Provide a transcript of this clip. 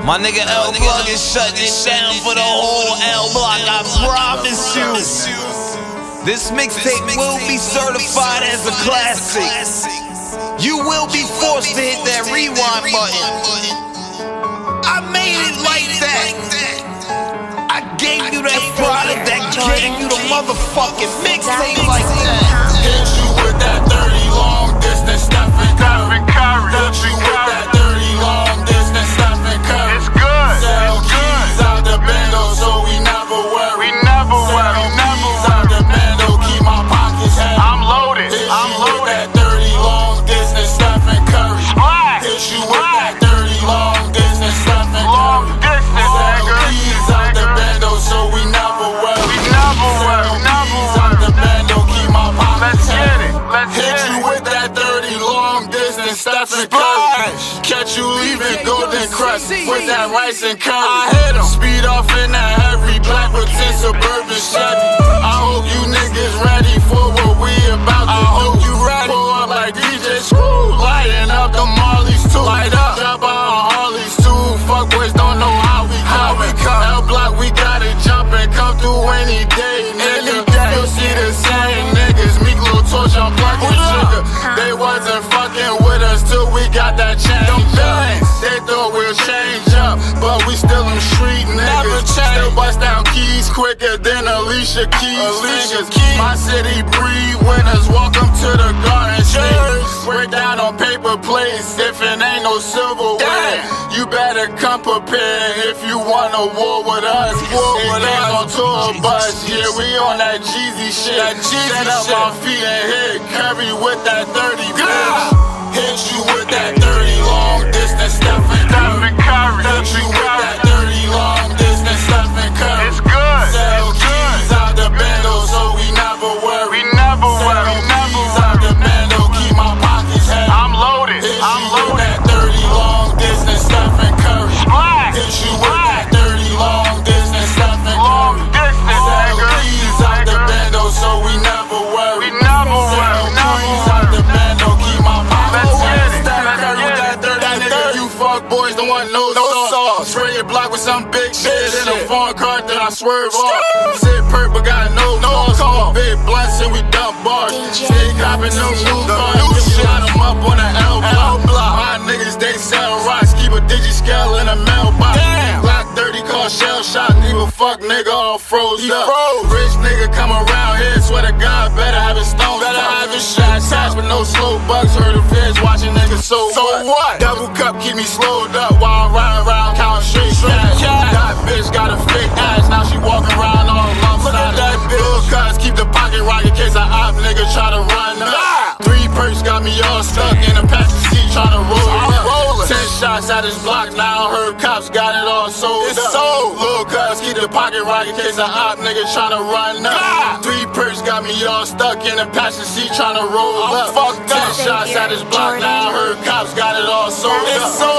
My nigga L Plug is shutting it down for the whole L Block, I promise you. This mixtape will be certified as a classic. You will be forced to hit that rewind button. I made it like that. I gave you that product that gave you the motherfucking mixtape like that. Hit you with that 30 long distance Stephen Curry. Hit you with that 30 long distance Stephen Curry. It's good. Sell keys out the bando so we never worry. Sell keys out the bando, keep my pockets heavy. I'm loaded. Hit I'm you with loaded. that 30 long distance Stephen Curry. Splash. Hit you with that 30 long distance Stephen Long Curry. distance, Sell nigga. keys out the bando so we never worry. We never worry. Sell keys out the bando, keep my pockets Let's get heavy. it. Let's Hit get you it. with that 30 long distance Stephen Curry. Catch you leaving Golden Crest with that rice and curry. I hit him. Speed off in that heavy black with 10 Suburban Chevy. I hope you niggas ready for what we about to do. I hope you ready. Pull up like DJ Screw, lighting up the Marleys too. Light up. Drop out on Harleys too. Fuck boys don't know how we coming. L Block we gotta jump and come through any day, nigga. You'll see the same niggas. Meek Lil Torch, I'm plugging trigger. They wasn't fucking with us till we got that change up. They thought we'll change up, but we still them street niggas. Still bust down keys quicker than Alicia Keys. My city breed winners. Welcome to the Garden State. Break down on paper plates if it ain't no silverware. You better come prepared if you want a war with us. It ain't on tour bus, yeah, we on that Jeezy shit. Set up my feet and hit Curry with that 30 bitch. Hit you with that 30 long distance Stephen Curry. Hit you with that 30 long distance Stephen Curry. It's good. Sell keys out the bando so we never worry. Sell keys out the bando, keep my pockets heavy. I'm loaded. Hit I'm you with loaded. that 30 long distance Stephen Curry. Splash. Hit you with that 30 long distance Stephen Long Curry. distance, Sell nigga. keys out the bando so we never worry. We never worry. Sell keys out the bando, keep my pockets Let's get heavy. it. Stephen Curry with that 30. That nigga, you fuck boys don't want no sauce. Spray your block with some big shit in a foreign car, then I swerve off. Sit perp, but got no call. Big blunts and we dump bars. Stay copping no new cars. Shot 'em up on the L block. My niggas, they sell rocks. Keep a digi-scale in a mailbox. Glock 30 call shell shot. Leave a fuck nigga all froze up. Rich nigga come around here, swear to God, better have his stone. Better have his shot attached with no slow bugs. Heard the feds watching niggas, so what? Double cup keep me slowed up while I'm riding around counting straight cash. That bitch got a fake ass, now she walking around all alongside that bitch. Little cuts keep the pocket right in case a op nigga try to run up. 3 perks got me all stuck in a passenger seat trying to roll up. 10 shots at his block, now I heard cops got it all sold up. Little cuts keep the pocket right in case a op nigga trying to run up. 3 perks got me all stuck in a passenger seat trying to roll up. 10 shots at his block, now I heard cops got it all sold up.